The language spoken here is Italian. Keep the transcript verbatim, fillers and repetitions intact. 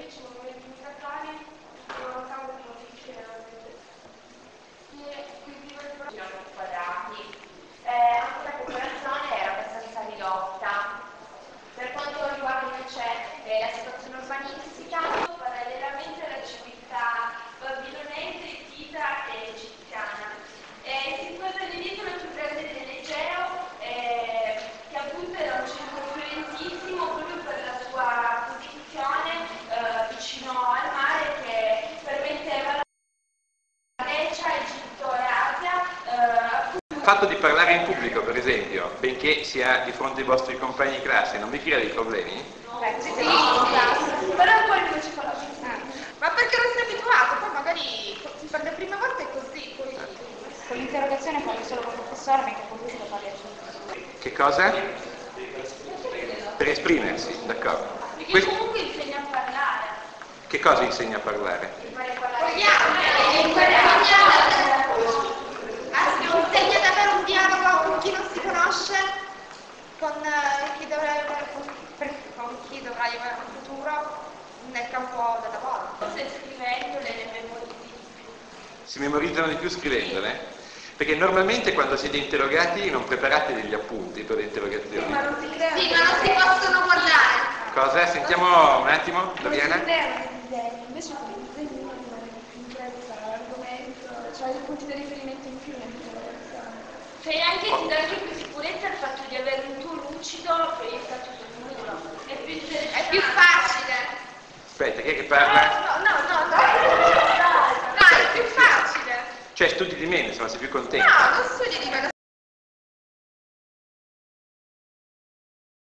invece nei momenti migratori sono cavolo di notizie e quindi quadrati. Eh, anche la popolazione era abbastanza ridotta. Per quanto riguarda invece eh, la situazione urbanistica, parallelamente alla civiltà babilonese, ittita e egiziana. È situata nell'isola più grande dell'Egeo, eh, che appunto era un centro influenzissimo proprio per la sua posizione eh, vicino al mare, che permetteva alla Grecia, Egitto e Asia eh, il fatto di parlare in pubblico, per esempio, benché sia di fronte ai vostri compagni di classe, non vi crea dei problemi? Beh, sì, sì, sì, però poi non ci fa la ma perché non sei abituato? Poi magari per le prime volte è così, poi con l'interrogazione parli solo con il professore, mentre con lui si lo parli a tutti. Che cosa? Per esprimersi, d'accordo. Perché Questo... comunque insegna a parlare. Che cosa insegna a parlare? Impari a parlare. Insegna ad avere un dialogo con chi non si conosce, con chi dovrai avere, con chi dovrai avere un futuro nel campo del lavoro. Forse scrivendole le memorizzi di più. Si memorizzano di più scrivendole? Perché normalmente quando siete interrogati non preparate degli appunti per le interrogazioni. Sì, ma non si creano. Sì, ma non si possono guardare. Cosa? Sentiamo un attimo, Daviana? Non si creano dei disegni, invece con i disegni uno rimane più impresso all'argomento, cioè dei punti di riferimento in più nell'interrogazione. Cioè anche ti dà anche più sicurezza il fatto di avere un tuo lucido proiettato sul muro. È più interessante. È più facile. Aspetta, chi è che parla? No, no, no, no, no, No, è più facile. Cioè studi di meno, insomma, sei più contento. No, non studi di meno.